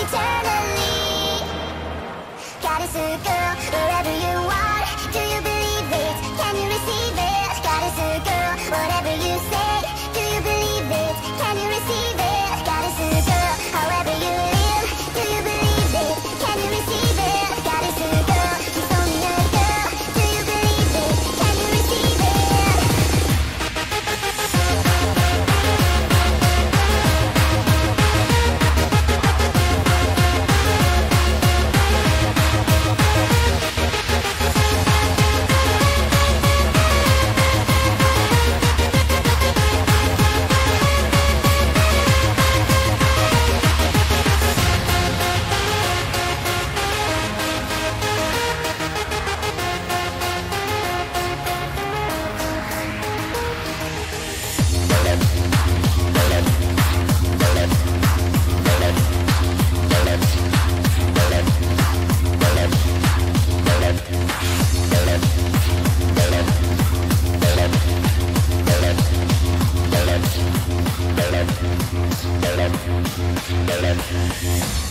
eternally. Goddess girl, wherever you are, do you believe it? Can you receive it? Goddess girl, whatever you say, do you believe it? Can you receive it? Goddess girl, however you live, do you believe it? Can you receive it? Goddess girl, she's only a girl, do you believe it? Can you receive it? Bye.